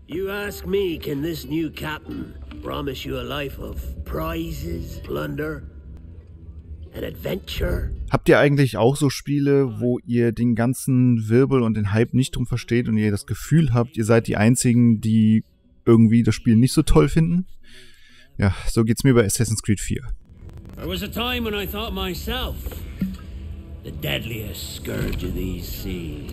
You ask me, can this new captain promise you a life of prizes, plunder, and adventure? Habt ihr eigentlich auch so Spiele, wo ihr den ganzen Wirbel und den Hype nicht drum versteht und ihr das Gefühl habt, ihr seid die Einzigen, die irgendwie das Spiel nicht so toll finden? Ja, so geht's mir bei Assassin's Creed 4. There was a time when I thought myself the deadliest scourge of these seas.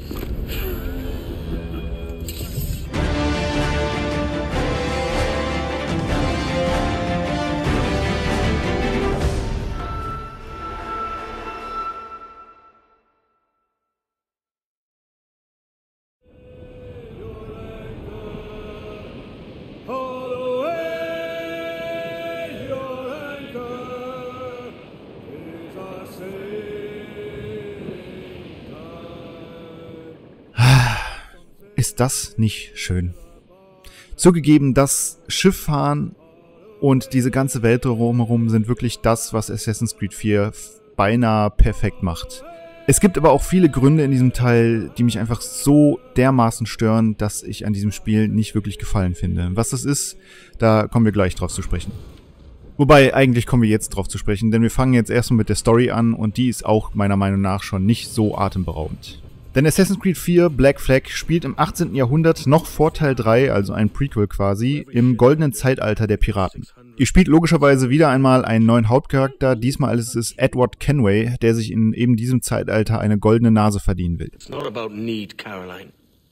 Ist das nicht schön? Zugegeben, das Schifffahren und diese ganze Welt drumherum sind wirklich das, was Assassin's Creed 4 beinahe perfekt macht. Es gibt aber auch viele Gründe in diesem Teil, die mich einfach so dermaßen stören, dass ich an diesem Spiel nicht wirklich Gefallen finde. Was das ist, da kommen wir gleich drauf zu sprechen. Wobei, eigentlich kommen wir jetzt drauf zu sprechen, denn wir fangen jetzt erstmal mit der Story an und die ist auch meiner Meinung nach schon nicht so atemberaubend. Denn Assassin's Creed 4 Black Flag spielt im 18. Jahrhundert noch vor Teil 3, also ein Prequel quasi, im goldenen Zeitalter der Piraten. Ihr spielt logischerweise wieder einmal einen neuen Hauptcharakter, diesmal ist es Edward Kenway, der sich in eben diesem Zeitalter eine goldene Nase verdienen will. It's not about need, Caroline.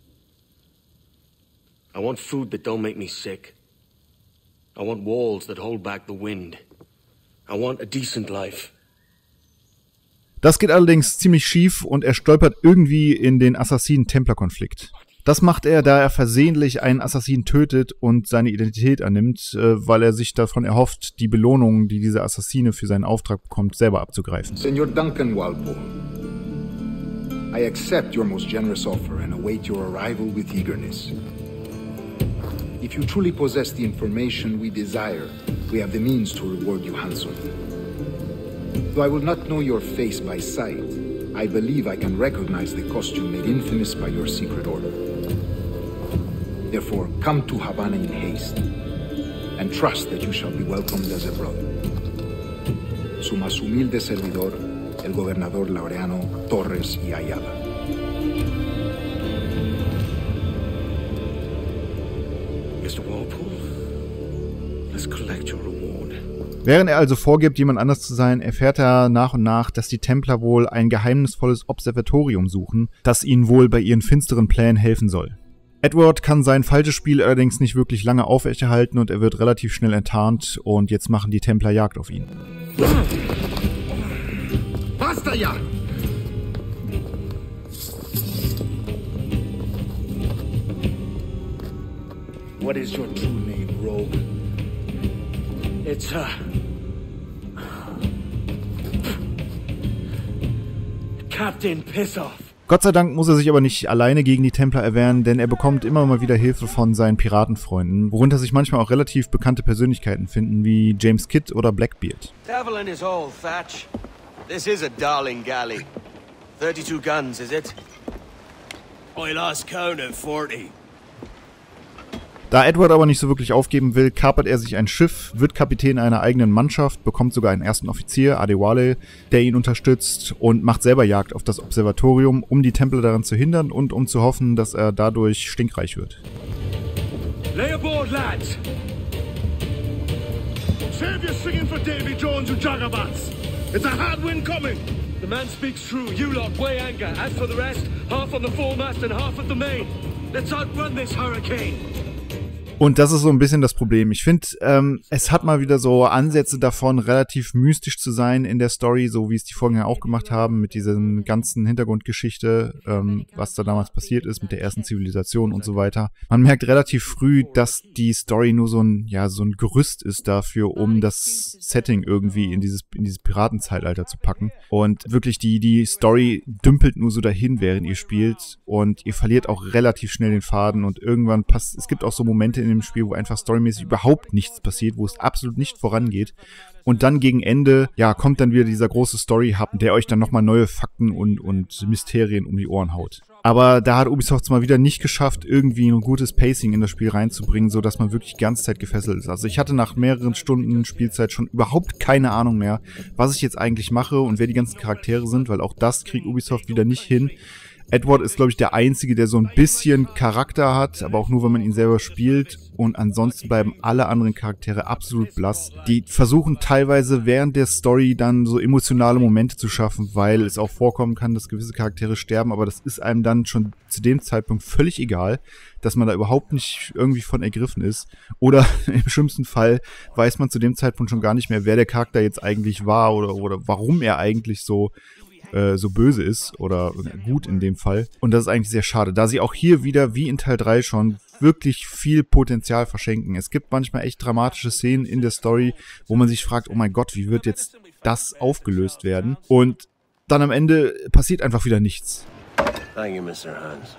I want food that don't make me sick. I want walls that hold back the wind. I want a decent life. Das geht allerdings ziemlich schief und er stolpert irgendwie in den Assassinen-Templer-Konflikt. Das macht er, da er versehentlich einen Assassinen tötet und seine Identität annimmt, weil er sich davon erhofft, die Belohnung, die dieser Assassine für seinen Auftrag bekommt, selber abzugreifen. Senor Duncan Walpole, I accept your most generous offer and await your arrival with eagerness. If you truly possess the information we desire, we have the means to reward you handsomely. Though I will not know your face by sight, I believe I can recognize the costume made infamous by your secret order. Therefore, come to Havana in haste, and trust that you shall be welcomed as a brother. Su más humilde servidor, el gobernador Laureano Torres y Ayala. Mr. Walpole, let's collect your reward. Während er also vorgibt, jemand anders zu sein, erfährt er nach und nach, dass die Templer wohl ein geheimnisvolles Observatorium suchen, das ihnen wohl bei ihren finsteren Plänen helfen soll. Edward kann sein falsches Spiel allerdings nicht wirklich lange aufrechterhalten und er wird relativ schnell enttarnt und jetzt machen die Templer Jagd auf ihn. Basta ya! What is your true name, rogue? It's Captain Pissoff. Gott sei Dank muss er sich aber nicht alleine gegen die Templer erwehren, denn er bekommt immer mal wieder Hilfe von seinen Piratenfreunden, worunter sich manchmal auch relativ bekannte Persönlichkeiten finden, wie James Kidd oder Blackbeard. Javelin is all, Thatch. This is a darling galley. 32 guns, is it? I lost count at 40. Da Edward aber nicht so wirklich aufgeben will, kapert er sich ein Schiff, wird Kapitän einer eigenen Mannschaft, bekommt sogar einen ersten Offizier, Adewale, der ihn unterstützt und macht selber Jagd auf das Observatorium, um die Templer daran zu hindern und um zu hoffen, dass er dadurch stinkreich wird. Lay aboard, lads! Save your singing for Davy Jones and Jagabats! It's a hard wind coming! The man speaks true. You lot weigh anchor. As for the rest, half on the foremast and half at the main. Let's outrun this hurricane! Und das ist so ein bisschen das Problem. Ich finde, es hat mal wieder so Ansätze davon, relativ mystisch zu sein in der Story, so wie es die Vorgänger auch gemacht haben, mit dieser ganzen Hintergrundgeschichte, was da damals passiert ist, mit der ersten Zivilisation und so weiter. Man merkt relativ früh, dass die Story nur so ein Gerüst ist dafür, um das Setting irgendwie in dieses Piratenzeitalter zu packen. Und wirklich die Story dümpelt nur so dahin, während ihr spielt. Und ihr verliert auch relativ schnell den Faden und irgendwann es gibt auch so Momente in dem Spiel, wo einfach storymäßig überhaupt nichts passiert, wo es absolut nicht vorangeht. Und dann gegen Ende, kommt dann wieder dieser große Story-Hub, der euch dann nochmal neue Fakten und Mysterien um die Ohren haut. Aber da hat Ubisoft es mal wieder nicht geschafft, irgendwie ein gutes Pacing in das Spiel reinzubringen, sodass man wirklich die ganze Zeit gefesselt ist. Also ich hatte nach mehreren Stunden Spielzeit schon überhaupt keine Ahnung mehr, was ich jetzt eigentlich mache und wer die ganzen Charaktere sind, weil auch das kriegt Ubisoft wieder nicht hin. Edward ist, glaube ich, der Einzige, der so ein bisschen Charakter hat, aber auch nur, wenn man ihn selber spielt. Und ansonsten bleiben alle anderen Charaktere absolut blass. Die versuchen teilweise während der Story dann so emotionale Momente zu schaffen, weil es auch vorkommen kann, dass gewisse Charaktere sterben, aber das ist einem dann schon zu dem Zeitpunkt völlig egal, dass man da überhaupt nicht irgendwie von ergriffen ist. Oder im schlimmsten Fall weiß man zu dem Zeitpunkt schon gar nicht mehr, wer der Charakter jetzt eigentlich war oder warum er eigentlich so böse ist oder gut in dem Fall. Und das ist eigentlich sehr schade, da sie auch hier wieder, wie in Teil 3 schon, wirklich viel Potenzial verschenken. Es gibt manchmal echt dramatische Szenen in der Story, wo man sich fragt, oh mein Gott, wie wird jetzt das aufgelöst werden? Und dann am Ende passiert einfach wieder nichts. Thank you, Mr. Hans.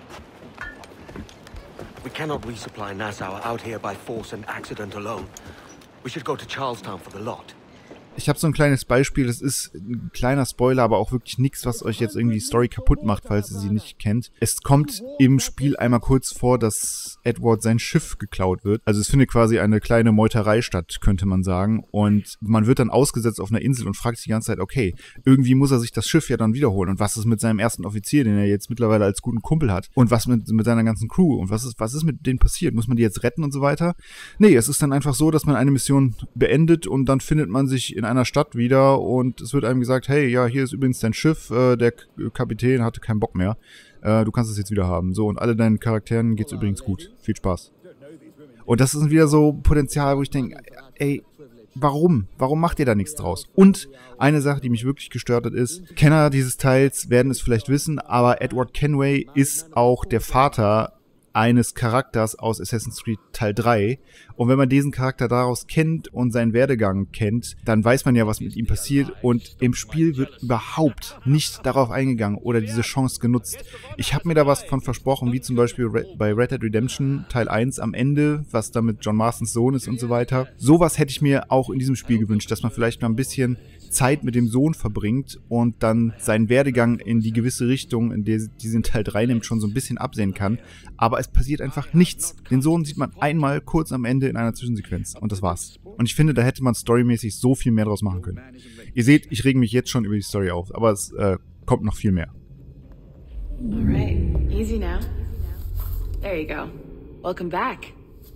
We cannot resupply Nassau out here by force and accident alone. We should go to Charlestown for the lot. Ich habe so ein kleines Beispiel, das ist ein kleiner Spoiler, aber auch wirklich nichts, was euch jetzt irgendwie die Story kaputt macht, falls ihr sie nicht kennt. Es kommt im Spiel einmal kurz vor, dass Edward sein Schiff geklaut wird. Also es findet quasi eine kleine Meuterei statt, könnte man sagen. Und man wird dann ausgesetzt auf einer Insel und fragt sich die ganze Zeit, okay, irgendwie muss er sich das Schiff ja dann wiederholen. Und was ist mit seinem ersten Offizier, den er jetzt mittlerweile als guten Kumpel hat? Und was mit seiner ganzen Crew? Und was ist mit denen passiert? Muss man die jetzt retten und so weiter? Nee, es ist dann einfach so, dass man eine Mission beendet und dann findet man sich in einer Stadt wieder und es wird einem gesagt, hey, ja, hier ist übrigens dein Schiff, der Kapitän hatte keinen Bock mehr, du kannst es jetzt wieder haben. So, und alle deinen Charakteren geht's übrigens gut. Viel Spaß. Und das ist wieder so Potenzial, wo ich denke, ey, warum? Warum macht ihr da nichts draus? Und eine Sache, die mich wirklich gestört hat, ist, Kenner dieses Teils werden es vielleicht wissen, aber Edward Kenway ist auch der Vater eines Charakters aus Assassin's Creed Teil 3. Und wenn man diesen Charakter daraus kennt und seinen Werdegang kennt, dann weiß man ja, was mit ihm passiert. Und im Spiel wird überhaupt nicht darauf eingegangen oder diese Chance genutzt. Ich habe mir da was von versprochen, wie zum Beispiel bei Red Dead Redemption Teil 1 am Ende, was da mit John Marstons Sohn ist und so weiter. Sowas hätte ich mir auch in diesem Spiel gewünscht, dass man vielleicht mal ein bisschen Zeit mit dem Sohn verbringt und dann seinen Werdegang in die gewisse Richtung, in der sie in Teil 3 nimmt, schon so ein bisschen absehen kann. Aber es passiert einfach nichts. Den Sohn sieht man einmal kurz am Ende in einer Zwischensequenz und das war's. Und ich finde, da hätte man storymäßig so viel mehr draus machen können. Ihr seht, ich rege mich jetzt schon über die Story auf, aber es kommt noch viel mehr. Alright, easy now. There you go. Welcome back.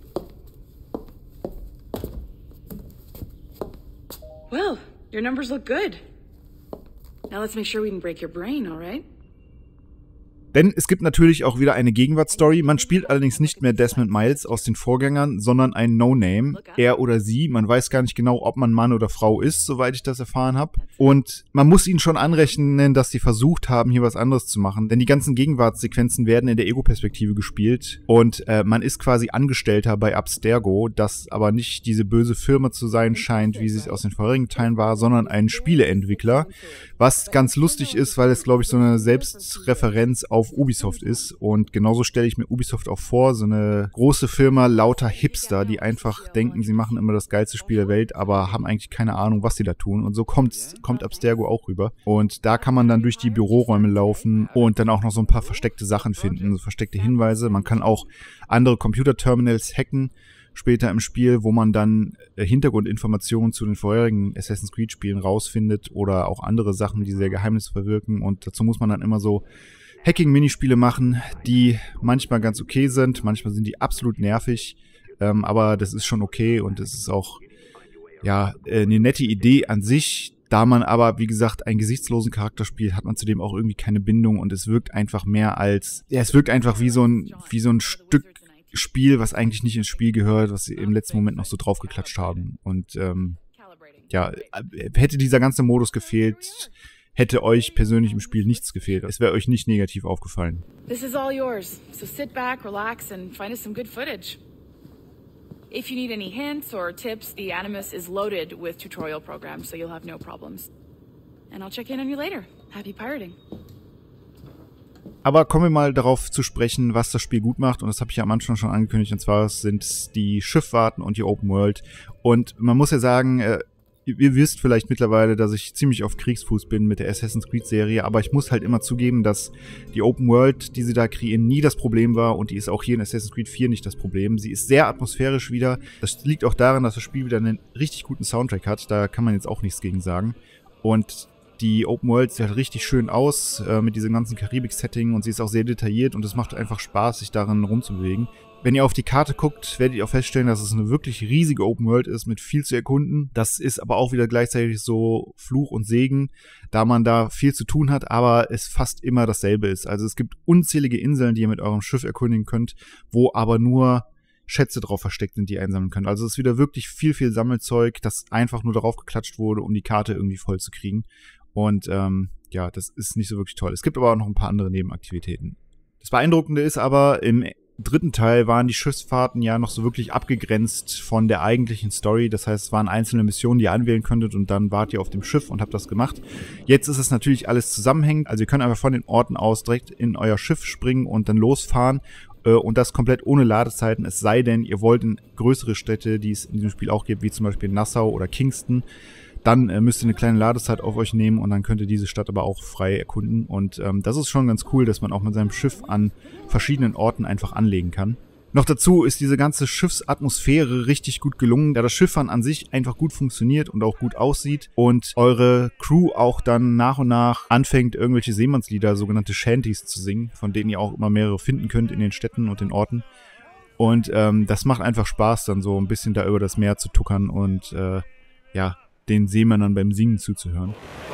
Well, your numbers look good. Now let's make sure we can break your brain, alright? Denn es gibt natürlich auch wieder eine Gegenwartsstory. Man spielt allerdings nicht mehr Desmond Miles aus den Vorgängern, sondern ein No-Name. Er oder sie. Man weiß gar nicht genau, ob man Mann oder Frau ist, soweit ich das erfahren habe. Und man muss ihnen schon anrechnen, dass sie versucht haben, hier was anderes zu machen. Denn die ganzen Gegenwartssequenzen werden in der Ego-Perspektive gespielt. Und man ist quasi Angestellter bei Abstergo, das aber nicht diese böse Firma zu sein scheint, wie sie es aus den vorherigen Teilen war, sondern ein Spieleentwickler. Was ganz lustig ist, weil es, glaube ich, so eine Selbstreferenz auf Ubisoft ist und genauso stelle ich mir Ubisoft auch vor, so eine große Firma lauter Hipster, die einfach denken, sie machen immer das geilste Spiel der Welt, aber haben eigentlich keine Ahnung, was sie da tun und so kommt Abstergo auch rüber und da kann man dann durch die Büroräume laufen und dann auch noch so ein paar versteckte Sachen finden, so versteckte Hinweise, man kann auch andere Computerterminals hacken, später im Spiel, wo man dann Hintergrundinformationen zu den vorherigen Assassin's Creed Spielen rausfindet oder auch andere Sachen, die sehr geheimnisvoll wirken und dazu muss man dann immer so Hacking-Minispiele machen, die manchmal ganz okay sind, manchmal sind die absolut nervig, aber das ist schon okay und es ist auch ja eine nette Idee an sich. Da man aber, wie gesagt, einen gesichtslosen Charakter spielt, hat man zudem auch irgendwie keine Bindung und es wirkt einfach mehr als, ja, es wirkt einfach wie so ein Stück Spiel, was eigentlich nicht ins Spiel gehört, was sie im letzten Moment noch so draufgeklatscht haben. Und ja, hätte dieser ganze Modus gefehlt, hätte euch persönlich im Spiel nichts gefehlt. Es wäre euch nicht negativ aufgefallen. This is all yours, so sit back, relax and find us some good footage. If you need any hints or tips, the Animus is loaded with tutorial programs, so you'll have no problems. And I'll check in on you later. Happy pirating. Aber kommen wir mal darauf zu sprechen, was das Spiel gut macht. Und das habe ich ja am Anfang schon angekündigt. Und zwar sind es die Schifffahrten und die Open World. Und man muss ja sagen, Ihr wisst vielleicht mittlerweile, dass ich ziemlich auf Kriegsfuß bin mit der Assassin's Creed Serie, aber ich muss halt immer zugeben, dass die Open World, die sie da kreieren, nie das Problem war und die ist auch hier in Assassin's Creed 4 nicht das Problem. Sie ist sehr atmosphärisch wieder. Das liegt auch daran, dass das Spiel wieder einen richtig guten Soundtrack hat. Da kann man jetzt auch nichts gegen sagen. Und die Open World sieht halt richtig schön aus mit diesem ganzen Karibik-Setting und sie ist auch sehr detailliert und es macht einfach Spaß, sich darin rumzubewegen. Wenn ihr auf die Karte guckt, werdet ihr auch feststellen, dass es eine wirklich riesige Open World ist mit viel zu erkunden. Das ist aber auch wieder gleichzeitig so Fluch und Segen, da man da viel zu tun hat, aber es fast immer dasselbe ist. Also es gibt unzählige Inseln, die ihr mit eurem Schiff erkundigen könnt, wo aber nur Schätze drauf versteckt sind, die ihr einsammeln könnt. Also es ist wieder wirklich viel Sammelzeug, das einfach nur darauf geklatscht wurde, um die Karte irgendwie voll zu kriegen. Und ja, das ist nicht so wirklich toll. Es gibt aber auch noch ein paar andere Nebenaktivitäten. Das Beeindruckende ist aber, im dritten Teil waren die Schiffsfahrten ja noch so wirklich abgegrenzt von der eigentlichen Story. Das heißt, es waren einzelne Missionen, die ihr anwählen könntet und dann wart ihr auf dem Schiff und habt das gemacht. Jetzt ist es natürlich alles zusammenhängend. Also ihr könnt einfach von den Orten aus direkt in euer Schiff springen und dann losfahren. Und das komplett ohne Ladezeiten, es sei denn, ihr wollt in größere Städte, die es in diesem Spiel auch gibt, wie zum Beispiel Nassau oder Kingston. Dann müsst ihr eine kleine Ladezeit auf euch nehmen und dann könnt ihr diese Stadt aber auch frei erkunden. Und das ist schon ganz cool, dass man auch mit seinem Schiff an verschiedenen Orten einfach anlegen kann. Noch dazu ist diese ganze Schiffsatmosphäre richtig gut gelungen, da das Schifffahren an sich einfach gut funktioniert und auch gut aussieht und eure Crew auch dann nach und nach anfängt, irgendwelche Seemannslieder, sogenannte Shanties, zu singen, von denen ihr auch immer mehrere finden könnt in den Städten und den Orten. Und das macht einfach Spaß, dann so ein bisschen da über das Meer zu tuckern und ja, den Seemännern beim Singen zuzuhören.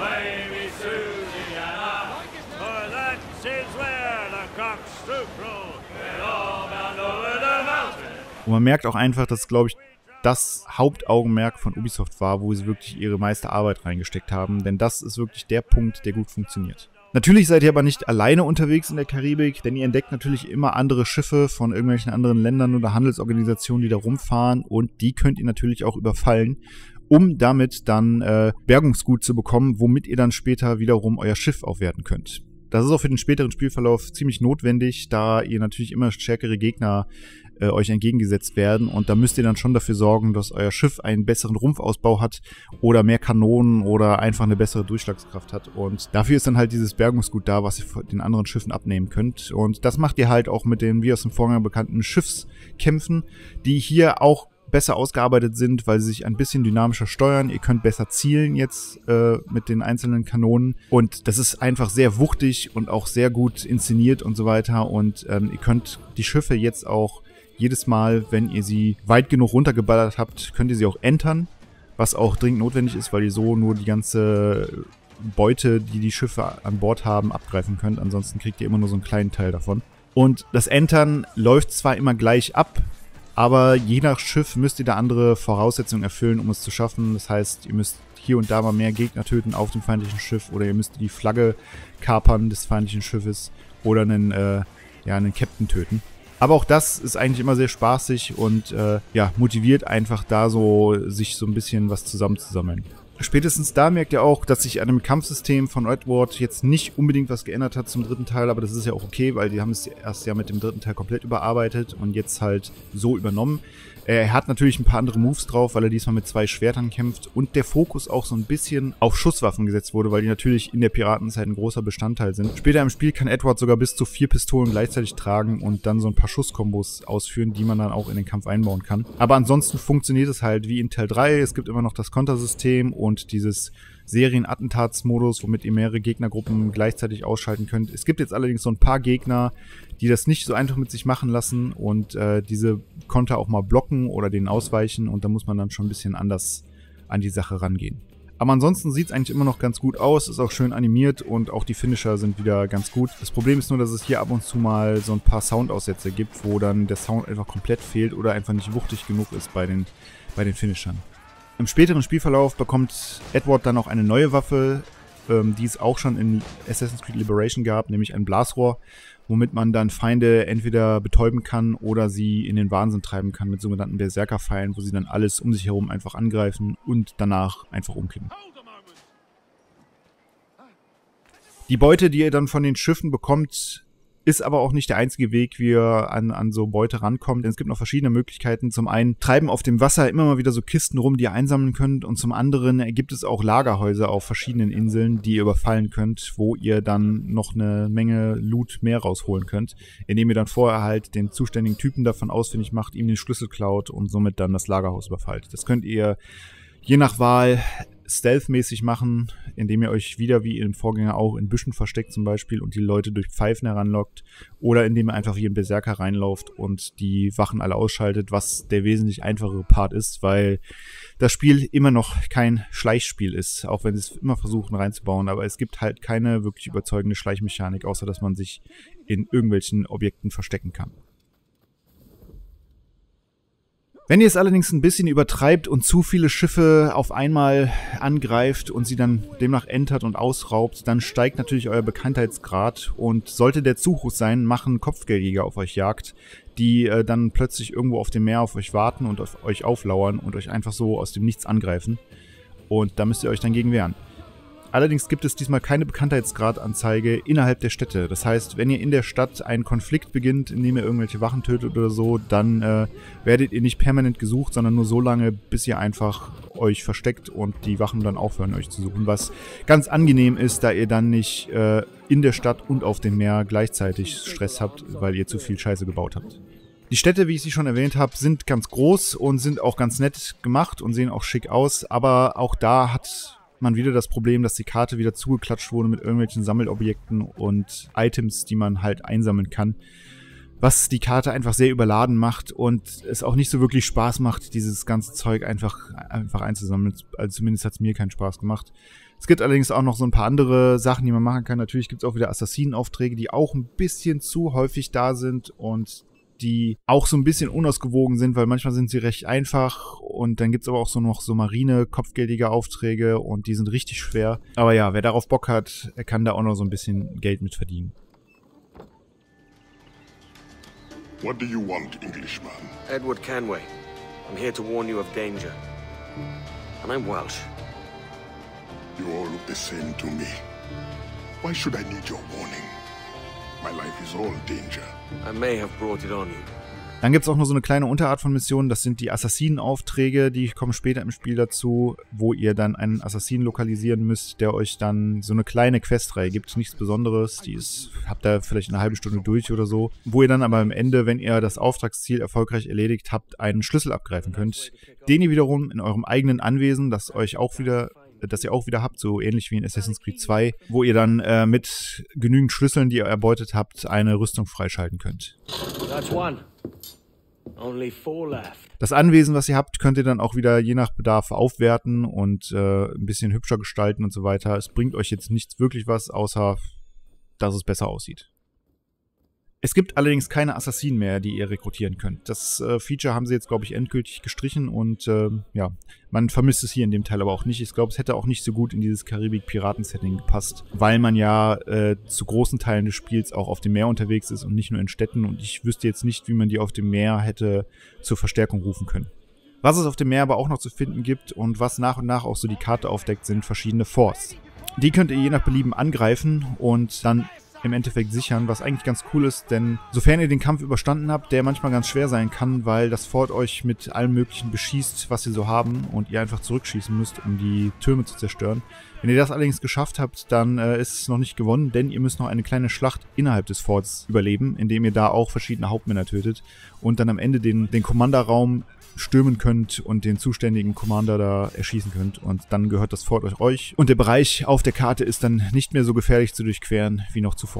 Und man merkt auch einfach, dass, glaube ich, das Hauptaugenmerk von Ubisoft war, wo sie wirklich ihre meiste Arbeit reingesteckt haben, denn das ist wirklich der Punkt, der gut funktioniert. Natürlich seid ihr aber nicht alleine unterwegs in der Karibik, denn ihr entdeckt natürlich immer andere Schiffe von irgendwelchen anderen Ländern oder Handelsorganisationen, die da rumfahren und die könnt ihr natürlich auch überfallen, um damit dann Bergungsgut zu bekommen, womit ihr dann später wiederum euer Schiff aufwerten könnt. Das ist auch für den späteren Spielverlauf ziemlich notwendig, da ihr natürlich immer stärkere Gegner euch entgegengesetzt werden und da müsst ihr dann schon dafür sorgen, dass euer Schiff einen besseren Rumpfausbau hat oder mehr Kanonen oder einfach eine bessere Durchschlagskraft hat und dafür ist dann halt dieses Bergungsgut da, was ihr von den anderen Schiffen abnehmen könnt und das macht ihr halt auch mit den wie aus dem Vorgang bekannten Schiffskämpfen, die hier auch besser ausgearbeitet sind, weil sie sich ein bisschen dynamischer steuern. Ihr könnt besser zielen jetzt mit den einzelnen Kanonen und das ist einfach sehr wuchtig und auch sehr gut inszeniert und so weiter und ihr könnt die Schiffe jetzt auch jedes Mal, wenn ihr sie weit genug runtergeballert habt, könnt ihr sie auch entern, was auch dringend notwendig ist, weil ihr so nur die ganze Beute, die die Schiffe an Bord haben, abgreifen könnt. Ansonsten kriegt ihr immer nur so einen kleinen Teil davon. Und das Entern läuft zwar immer gleich ab, aber je nach Schiff müsst ihr da andere Voraussetzungen erfüllen, um es zu schaffen. Das heißt, ihr müsst hier und da mal mehr Gegner töten auf dem feindlichen Schiff oder ihr müsst die Flagge kapern des feindlichen Schiffes oder einen Captain töten. Aber auch das ist eigentlich immer sehr spaßig und ja, motiviert einfach da so, sich so ein bisschen was zusammenzusammeln. Spätestens da merkt ihr auch, dass sich an dem Kampfsystem von Edward jetzt nicht unbedingt was geändert hat zum dritten Teil, aber das ist ja auch okay, weil die haben es erst ja mit dem dritten Teil komplett überarbeitet und jetzt halt so übernommen. Er hat natürlich ein paar andere Moves drauf, weil er diesmal mit 2 Schwertern kämpft und der Fokus auch so ein bisschen auf Schusswaffen gesetzt wurde, weil die natürlich in der Piratenzeit ein großer Bestandteil sind. Später im Spiel kann Edward sogar bis zu 4 Pistolen gleichzeitig tragen und dann so ein paar Schusskombos ausführen, die man dann auch in den Kampf einbauen kann. Aber ansonsten funktioniert es halt wie in Teil 3. Es gibt immer noch das Kontersystem und dieses Serienattentatsmodus, womit ihr mehrere Gegnergruppen gleichzeitig ausschalten könnt. Es gibt jetzt allerdings so ein paar Gegner, die das nicht so einfach mit sich machen lassen und diese Konter auch mal blocken oder denen ausweichen und da muss man dann schon ein bisschen anders an die Sache rangehen. Aber ansonsten sieht es eigentlich immer noch ganz gut aus, ist auch schön animiert und auch die Finisher sind wieder ganz gut. Das Problem ist nur, dass es hier ab und zu mal so ein paar Soundaussätze gibt, wo dann der Sound einfach komplett fehlt oder einfach nicht wuchtig genug ist bei den Finishern. Im späteren Spielverlauf bekommt Edward dann auch eine neue Waffe, die es auch schon in Assassin's Creed Liberation gab, nämlich ein Blasrohr, womit man dann Feinde entweder betäuben kann oder sie in den Wahnsinn treiben kann mit sogenannten Berserker-Pfeilen, wo sie dann alles um sich herum einfach angreifen und danach einfach umkippen. Die Beute, die ihr dann von den Schiffen bekommt, Ist aber auch nicht der einzige Weg, wie ihr an so Beute rankommt, denn es gibt noch verschiedene Möglichkeiten. Zum einen treiben auf dem Wasser immer mal wieder so Kisten rum, die ihr einsammeln könnt, und zum anderen gibt es auch Lagerhäuser auf verschiedenen Inseln, die ihr überfallen könnt, wo ihr dann noch eine Menge Loot mehr rausholen könnt, indem ihr dann vorher halt den zuständigen Typen davon ausfindig macht, ihm den Schlüssel klaut und somit dann das Lagerhaus überfallt. Das könnt ihr je nach Wahl stealth-mäßig machen, indem ihr euch wieder wie im Vorgänger auch in Büschen versteckt zum Beispiel und die Leute durch Pfeifen heranlockt, oder indem ihr einfach wie ein Berserker reinlauft und die Wachen alle ausschaltet, was der wesentlich einfachere Part ist, weil das Spiel immer noch kein Schleichspiel ist, auch wenn sie es immer versuchen reinzubauen, aber es gibt halt keine wirklich überzeugende Schleichmechanik, außer dass man sich in irgendwelchen Objekten verstecken kann. Wenn ihr es allerdings ein bisschen übertreibt und zu viele Schiffe auf einmal angreift und sie dann demnach entert und ausraubt, dann steigt natürlich euer Bekanntheitsgrad, und sollte der zu hoch sein, machen Kopfgeldjäger auf euch Jagd, die dann plötzlich irgendwo auf dem Meer auf euch warten und auf euch auflauern und euch einfach so aus dem Nichts angreifen. Und da müsst ihr euch dann gegen wehren. Allerdings gibt es diesmal keine Bekanntheitsgradanzeige innerhalb der Städte. Das heißt, wenn ihr in der Stadt einen Konflikt beginnt, indem ihr irgendwelche Wachen tötet oder so, dann werdet ihr nicht permanent gesucht, sondern nur so lange, bis ihr einfach euch versteckt und die Wachen dann aufhören, euch zu suchen. Was ganz angenehm ist, da ihr dann nicht in der Stadt und auf dem Meer gleichzeitig Stress habt, weil ihr zu viel Scheiße gebaut habt. Die Städte, wie ich sie schon erwähnt habe, sind ganz groß und sind auch ganz nett gemacht und sehen auch schick aus, aber auch da hat man wieder das Problem, dass die Karte wieder zugeklatscht wurde mit irgendwelchen Sammelobjekten und Items, die man halt einsammeln kann, was die Karte einfach sehr überladen macht und es auch nicht so wirklich Spaß macht, dieses ganze Zeug einfach einzusammeln. Also zumindest hat es mir keinen Spaß gemacht. Es gibt allerdings auch noch so ein paar andere Sachen, die man machen kann. Natürlich gibt es auch wieder Assassinenaufträge, die auch ein bisschen zu häufig da sind und die auch so ein bisschen unausgewogen sind, weil manchmal sind sie recht einfach, und dann gibt's aber auch so noch so Marine-kopfgeldige Aufträge und die sind richtig schwer. Aber ja, wer darauf Bock hat, er kann da auch noch so ein bisschen Geld mit verdienen. What do you want, Englishman? Edward Canway. I'm here to warn you of danger. And I'm Welsh. You all look the same to me. Why should I need your warning? My life is all danger. I may have brought it on you. Dann gibt's auch noch so eine kleine Unterart von Missionen, das sind die Assassinenaufträge, die kommen später im Spiel dazu, wo ihr dann einen Assassinen lokalisieren müsst, der euch dann so eine kleine Questreihe gibt, nichts Besonderes, habt ihr vielleicht eine halbe Stunde durch oder so, wo ihr dann aber am Ende, wenn ihr das Auftragsziel erfolgreich erledigt habt, einen Schlüssel abgreifen könnt, den ihr wiederum in eurem eigenen Anwesen, das ihr auch wieder habt, so ähnlich wie in Assassin's Creed 2, wo ihr dann mit genügend Schlüsseln, die ihr erbeutet habt, eine Rüstung freischalten könnt. That's one. Only 4 left. Das Anwesen, was ihr habt, könnt ihr dann auch wieder je nach Bedarf aufwerten und ein bisschen hübscher gestalten und so weiter. Es bringt euch jetzt nichts wirklich was, außer dass es besser aussieht. Es gibt allerdings keine Assassinen mehr, die ihr rekrutieren könnt. Das Feature haben sie jetzt, glaube ich, endgültig gestrichen und ja, man vermisst es hier in dem Teil aber auch nicht. Ich glaube, es hätte auch nicht so gut in dieses Karibik-Piraten-Setting gepasst, weil man ja zu großen Teilen des Spiels auch auf dem Meer unterwegs ist und nicht nur in Städten, und ich wüsste jetzt nicht, wie man die auf dem Meer hätte zur Verstärkung rufen können. Was es auf dem Meer aber auch noch zu finden gibt und was nach und nach auch so die Karte aufdeckt, sind verschiedene Forts. Die könnt ihr je nach Belieben angreifen und dann im Endeffekt sichern, was eigentlich ganz cool ist, denn sofern ihr den Kampf überstanden habt, der manchmal ganz schwer sein kann, weil das Fort euch mit allem Möglichen beschießt, was sie so haben, und ihr einfach zurückschießen müsst, um die Türme zu zerstören. Wenn ihr das allerdings geschafft habt, dann ist es noch nicht gewonnen, denn ihr müsst noch eine kleine Schlacht innerhalb des Forts überleben, indem ihr da auch verschiedene Hauptmänner tötet und dann am Ende den Commanderraum stürmen könnt und den zuständigen Commander da erschießen könnt, und dann gehört das Fort euch und der Bereich auf der Karte ist dann nicht mehr so gefährlich zu durchqueren wie noch zuvor.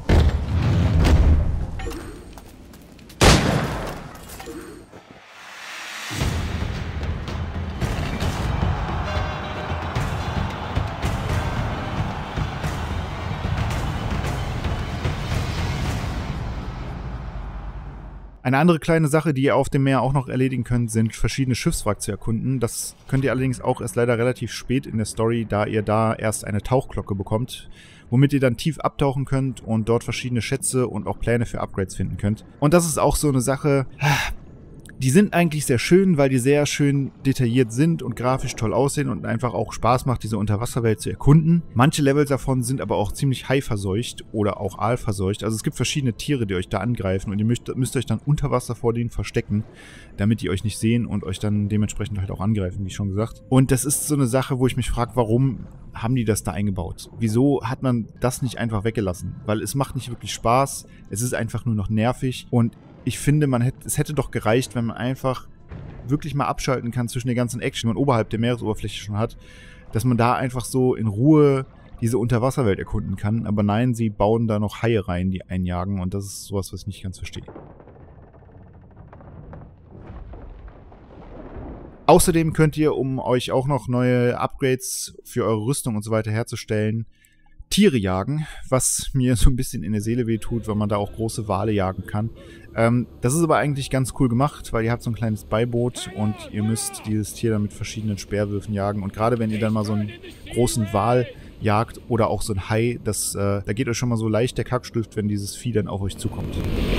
Eine andere kleine Sache, die ihr auf dem Meer auch noch erledigen könnt, sind verschiedene Schiffswrack zu erkunden. Das könnt ihr allerdings auch erst leider relativ spät in der Story, da ihr da erst eine Tauchglocke bekommt, womit ihr dann tief abtauchen könnt und dort verschiedene Schätze und auch Pläne für Upgrades finden könnt. Und das ist auch so eine Sache, Die sind eigentlich sehr schön, weil die sehr schön detailliert sind und grafisch toll aussehen und einfach auch Spaß macht, diese Unterwasserwelt zu erkunden. Manche Levels davon sind aber auch ziemlich haiverseucht oder auch aalverseucht. Also es gibt verschiedene Tiere, die euch da angreifen und ihr müsst euch dann unter Wasser vor denen verstecken, damit die euch nicht sehen und euch dann dementsprechend halt auch angreifen, wie schon gesagt. Und das ist so eine Sache, wo ich mich frage, warum haben die das da eingebaut? Wieso hat man das nicht einfach weggelassen? Weil es macht nicht wirklich Spaß, es ist einfach nur noch nervig und ich finde, es hätte doch gereicht, wenn man einfach wirklich mal abschalten kann zwischen der ganzen Action, die man oberhalb der Meeresoberfläche schon hat, dass man da einfach so in Ruhe diese Unterwasserwelt erkunden kann. Aber nein, sie bauen da noch Haie rein, die einjagen und das ist sowas, was ich nicht ganz verstehe. Außerdem könnt ihr, um euch auch noch neue Upgrades für eure Rüstung und so weiter herzustellen, Tiere jagen, was mir so ein bisschen in der Seele wehtut, weil man da auch große Wale jagen kann. Das ist aber eigentlich ganz cool gemacht, weil ihr habt so ein kleines Beiboot und ihr müsst dieses Tier dann mit verschiedenen Speerwürfen jagen. Und gerade wenn ihr dann mal so einen großen Wal jagt oder auch so ein Hai, da geht euch schon mal so leicht der Kackstift, wenn dieses Vieh dann auf euch zukommt.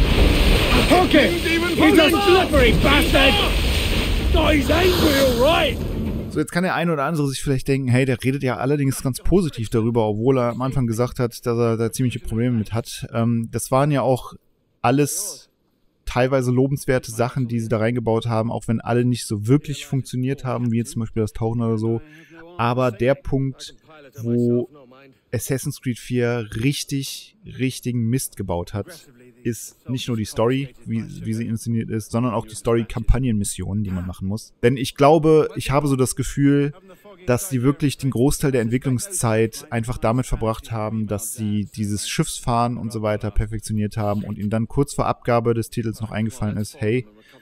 Okay, he's a slippery bastard! No, he's angry, alright! So, jetzt kann der eine oder andere sich vielleicht denken, hey, der redet ja allerdings ganz positiv darüber, obwohl er am Anfang gesagt hat, dass er da ziemliche Probleme mit hat. Das waren ja auch alles teilweise lobenswerte Sachen, die sie da reingebaut haben, auch wenn alle nicht so wirklich funktioniert haben, wie jetzt zum Beispiel das Tauchen oder so. Aber der Punkt, wo Assassin's Creed 4 richtigen Mist gebaut hat, ist nicht nur die Story, wie sie inszeniert ist, sondern auch die Story-Kampagnenmissionen, die man machen muss. Denn ich glaube, ich habe so das Gefühl, dass sie wirklich den Großteil der Entwicklungszeit einfach damit verbracht haben, dass sie dieses Schiffsfahren und so weiter perfektioniert haben und ihnen dann kurz vor Abgabe des Titels noch eingefallen ist, hey,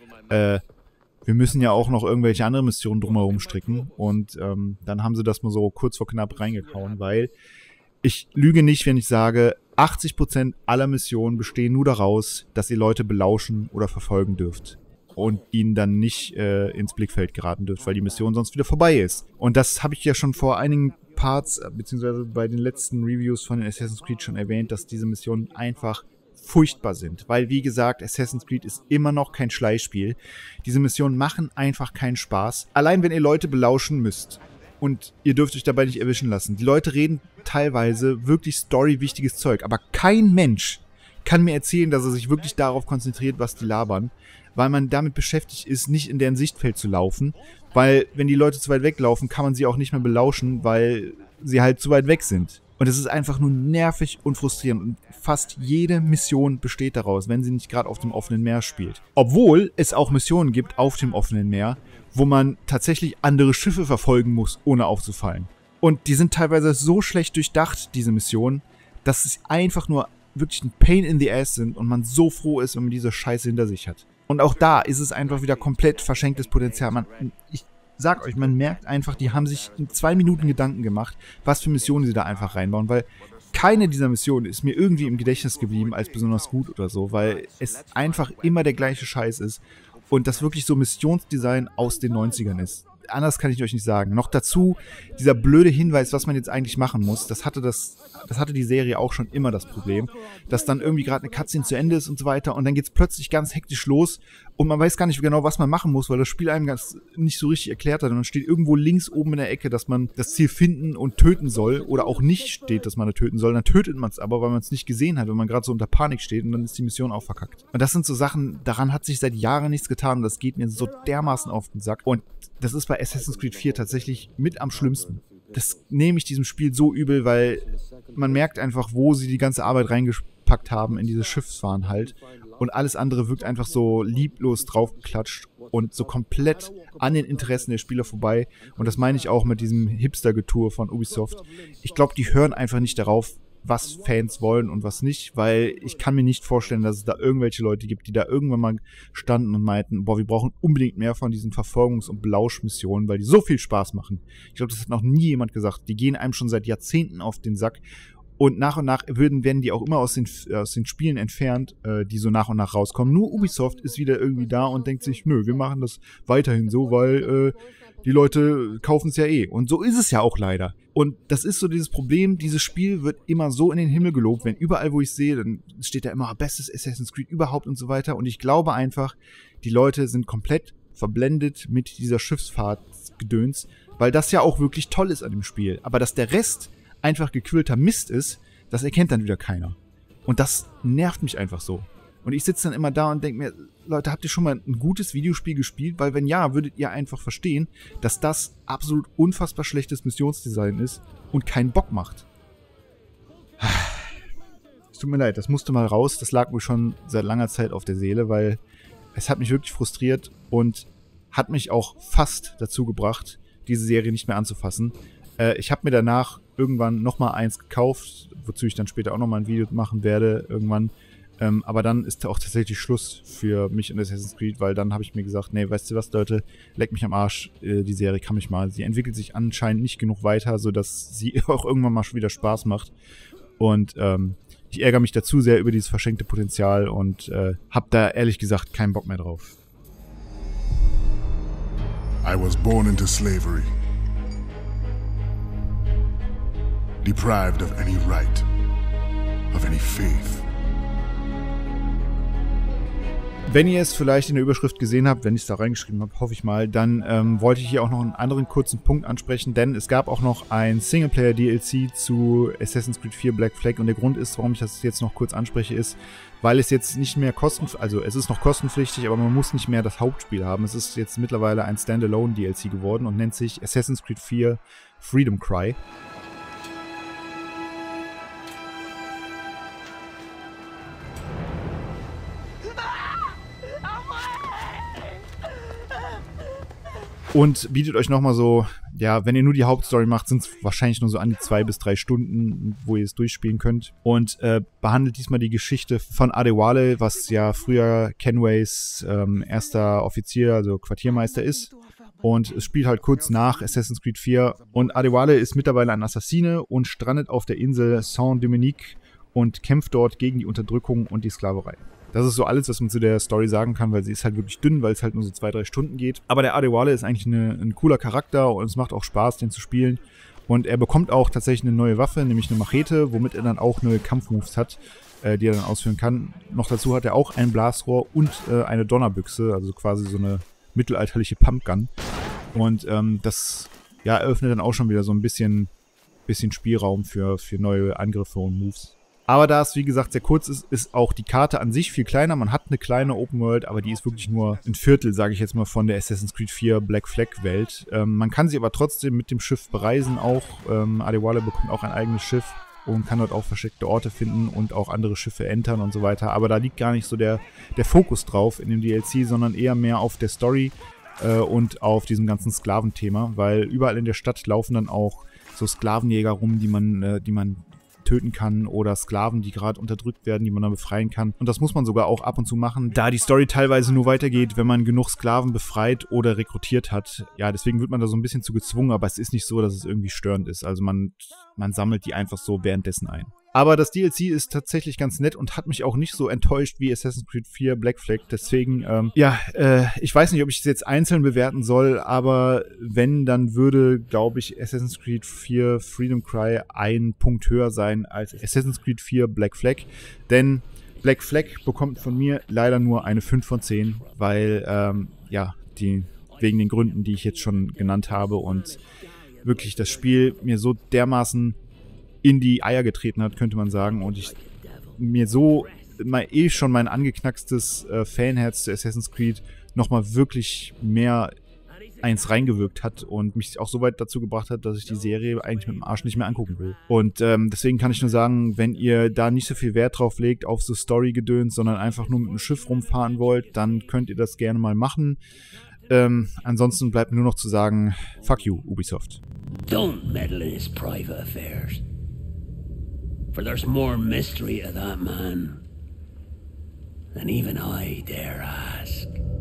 wir müssen ja auch noch irgendwelche andere Missionen drumherum stricken. Und dann haben sie das mal so kurz vor knapp reingehauen, weil ich lüge nicht, wenn ich sage, 80% aller Missionen bestehen nur daraus, dass ihr Leute belauschen oder verfolgen dürft und ihnen dann nicht ins Blickfeld geraten dürft, weil die Mission sonst wieder vorbei ist. Und das habe ich ja schon vor einigen Parts, beziehungsweise bei den letzten Reviews von Assassin's Creed schon erwähnt, dass diese Missionen einfach furchtbar sind, weil wie gesagt, Assassin's Creed ist immer noch kein Schleichspiel. Diese Missionen machen einfach keinen Spaß. Allein wenn ihr Leute belauschen müsst und ihr dürft euch dabei nicht erwischen lassen. Die Leute reden teilweise wirklich storywichtiges Zeug, aber kein Mensch kann mir erzählen, dass er sich wirklich darauf konzentriert, was die labern, weil man damit beschäftigt ist, nicht in deren Sichtfeld zu laufen, weil wenn die Leute zu weit weglaufen, kann man sie auch nicht mehr belauschen, weil sie halt zu weit weg sind. Und es ist einfach nur nervig und frustrierend. Und fast jede Mission besteht daraus, wenn sie nicht gerade auf dem offenen Meer spielt. Obwohl es auch Missionen gibt auf dem offenen Meer, wo man tatsächlich andere Schiffe verfolgen muss, ohne aufzufallen. Und die sind teilweise so schlecht durchdacht, diese Missionen, dass es einfach nur wirklich ein Pain in the Ass sind und man so froh ist, wenn man diese Scheiße hinter sich hat. Und auch da ist es einfach wieder komplett verschenktes Potenzial. Ich sag euch, man merkt einfach, die haben sich in 2 Minuten Gedanken gemacht, was für Missionen sie da einfach reinbauen, weil keine dieser Missionen ist mir irgendwie im Gedächtnis geblieben als besonders gut oder so, weil es einfach immer der gleiche Scheiß ist und das wirklich so Missionsdesign aus den 90ern ist. Anders kann ich euch nicht sagen. Noch dazu dieser blöde Hinweis, was man jetzt eigentlich machen muss, das hatte die Serie auch schon immer das Problem, dass dann irgendwie gerade eine Cutscene zu Ende ist und so weiter und dann geht's plötzlich ganz hektisch los und man weiß gar nicht genau, was man machen muss, weil das Spiel einem ganz nicht so richtig erklärt hat und dann steht irgendwo links oben in der Ecke, dass man das Ziel finden und töten soll oder auch nicht steht, dass man das töten soll, dann tötet man es aber, weil man es nicht gesehen hat, wenn man gerade so unter Panik steht und dann ist die Mission auch verkackt. Und das sind so Sachen, daran hat sich seit Jahren nichts getan und das geht mir so dermaßen auf den Sack und das ist bei Assassin's Creed 4 tatsächlich mit am schlimmsten. Das nehme ich diesem Spiel so übel, weil man merkt einfach, wo sie die ganze Arbeit reingepackt haben in dieses Schiffsfahren halt. Und alles andere wirkt einfach so lieblos draufgeklatscht und so komplett an den Interessen der Spieler vorbei. Und das meine ich auch mit diesem Hipster-Getue von Ubisoft. Ich glaube, die hören einfach nicht darauf, was Fans wollen und was nicht, weil ich kann mir nicht vorstellen, dass es da irgendwelche Leute gibt, die da irgendwann mal standen und meinten, boah, wir brauchen unbedingt mehr von diesen Verfolgungs- und Belauschmissionen, weil die so viel Spaß machen. Ich glaube, das hat noch nie jemand gesagt. Die gehen einem schon seit Jahrzehnten auf den Sack und nach werden die auch immer aus den Spielen entfernt, die so nach und nach rauskommen. Nur Ubisoft ist wieder irgendwie da und denkt sich, nö, wir machen das weiterhin so, weil die Leute kaufen es ja eh. Und so ist es ja auch leider. Und das ist so dieses Problem, dieses Spiel wird immer so in den Himmel gelobt, wenn überall, wo ich sehe, dann steht da immer bestes Assassin's Creed überhaupt und so weiter. Und ich glaube einfach, die Leute sind komplett verblendet mit dieser Schiffsfahrtsgedöns, weil das ja auch wirklich toll ist an dem Spiel. Aber dass der Rest einfach gequillter Mist ist, das erkennt dann wieder keiner. Und das nervt mich einfach so. Und ich sitze dann immer da und denke mir, Leute, habt ihr schon mal ein gutes Videospiel gespielt? Weil wenn ja, würdet ihr einfach verstehen, dass das absolut unfassbar schlechtes Missionsdesign ist und keinen Bock macht. Es tut mir leid, das musste mal raus. Das lag mir schon seit langer Zeit auf der Seele, weil es hat mich wirklich frustriert und hat mich auch fast dazu gebracht, diese Serie nicht mehr anzufassen. Ich habe mir danach irgendwann nochmal eins gekauft, wozu ich dann später auch nochmal ein Video machen werde, irgendwann. Aber dann ist auch tatsächlich Schluss für mich in Assassin's Creed, weil dann habe ich mir gesagt, nee, weißt du was, Leute, leck mich am Arsch, die Serie kann mich mal. Sie entwickelt sich anscheinend nicht genug weiter, sodass sie auch irgendwann mal schon wieder Spaß macht. Und ich ärgere mich dazu sehr über dieses verschenkte Potenzial und habe da ehrlich gesagt keinen Bock mehr drauf. I was born into slavery, deprived of any right, of any faith. Wenn ihr es vielleicht in der Überschrift gesehen habt, wenn ich es da reingeschrieben habe, hoffe ich mal, dann wollte ich hier auch noch einen anderen kurzen Punkt ansprechen, denn es gab auch noch ein Singleplayer-DLC zu Assassin's Creed 4 Black Flag und der Grund ist, warum ich das jetzt noch kurz anspreche, ist, weil es jetzt nicht mehr also es ist noch kostenpflichtig, aber man muss nicht mehr das Hauptspiel haben. Es ist jetzt mittlerweile ein Standalone-DLC geworden und nennt sich Assassin's Creed 4 Freedom Cry. Und bietet euch nochmal so, ja, wenn ihr nur die Hauptstory macht, sind es wahrscheinlich nur so an die 2 bis 3 Stunden, wo ihr es durchspielen könnt. Und behandelt diesmal die Geschichte von Adewale, was ja früher Kenways erster Offizier, also Quartiermeister ist. Und es spielt halt kurz nach Assassin's Creed 4. Und Adewale ist mittlerweile ein Assassine und strandet auf der Insel Saint-Dominique und kämpft dort gegen die Unterdrückung und die Sklaverei. Das ist so alles, was man zu der Story sagen kann, weil sie ist halt wirklich dünn, weil es halt nur so 2-3 Stunden geht. Aber der Adewale ist eigentlich ein cooler Charakter und es macht auch Spaß, den zu spielen. Und er bekommt auch tatsächlich eine neue Waffe, nämlich eine Machete, womit er dann auch neue Kampfmoves hat, die er dann ausführen kann. Noch dazu hat er auch ein Blasrohr und eine Donnerbüchse, also quasi so eine mittelalterliche Pumpgun. Und das ja, eröffnet dann auch schon wieder so ein bisschen Spielraum für neue Angriffe und Moves. Aber da es, wie gesagt, sehr kurz ist, ist auch die Karte an sich viel kleiner. Man hat eine kleine Open World, aber die ist wirklich nur ein Viertel, sage ich jetzt mal, von der Assassin's Creed 4 Black Flag Welt. Man kann sie aber trotzdem mit dem Schiff bereisen auch. Adewale bekommt auch ein eigenes Schiff und kann dort auch versteckte Orte finden und auch andere Schiffe entern und so weiter. Aber da liegt gar nicht so der Fokus drauf in dem DLC, sondern eher mehr auf der Story und auf diesem ganzen Sklaventhema, weil überall in der Stadt laufen dann auch so Sklavenjäger rum, die man töten kann oder Sklaven, die gerade unterdrückt werden, die man dann befreien kann. Und das muss man sogar auch ab und zu machen, da die Story teilweise nur weitergeht, wenn man genug Sklaven befreit oder rekrutiert hat. Ja, deswegen wird man da so ein bisschen zu gezwungen, aber es ist nicht so, dass es irgendwie störend ist. Also man sammelt die einfach so währenddessen ein. Aber das DLC ist tatsächlich ganz nett und hat mich auch nicht so enttäuscht wie Assassin's Creed 4 Black Flag. Deswegen, ich weiß nicht, ob ich es jetzt einzeln bewerten soll, aber wenn, dann würde, glaube ich, Assassin's Creed 4 Freedom Cry ein Punkt höher sein als Assassin's Creed 4 Black Flag. Denn Black Flag bekommt von mir leider nur eine 5 von 10, weil, wegen den Gründen, die ich jetzt schon genannt habe und wirklich das Spiel mir so dermaßen in die Eier getreten hat, könnte man sagen, und ich mir so mal schon mein angeknackstes Fanherz zu Assassin's Creed nochmal wirklich mehr eins reingewirkt hat und mich auch so weit dazu gebracht hat, dass ich die Serie eigentlich mit dem Arsch nicht mehr angucken will. Und deswegen kann ich nur sagen, wenn ihr da nicht so viel Wert drauf legt, auf so Story-Gedöns, sondern einfach nur mit dem Schiff rumfahren wollt, dann könnt ihr das gerne mal machen. Ansonsten bleibt mir nur noch zu sagen, fuck you, Ubisoft. Don't meddle in his private affairs. For there's more mystery to that man than even I dare ask.